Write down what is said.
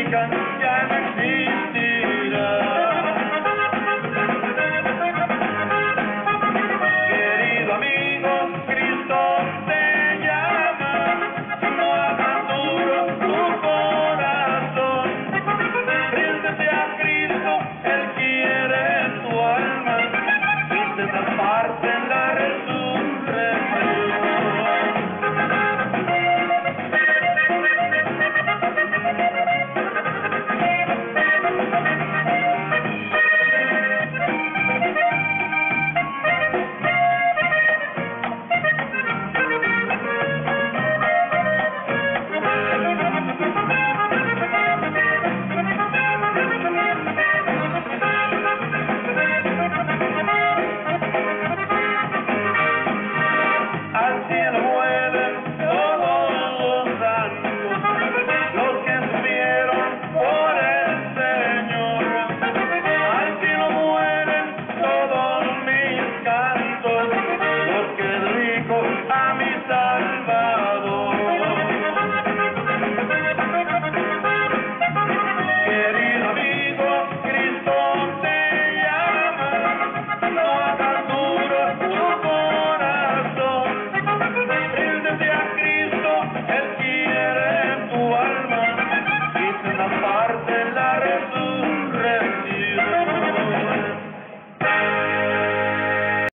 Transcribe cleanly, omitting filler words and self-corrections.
American ya no existirá. Querido amigo, Cristo te llama, no abras duro tu corazón, ríndete a Cristo, Él quiere tu alma, y te da parte en la resurrección. Al cielo mueve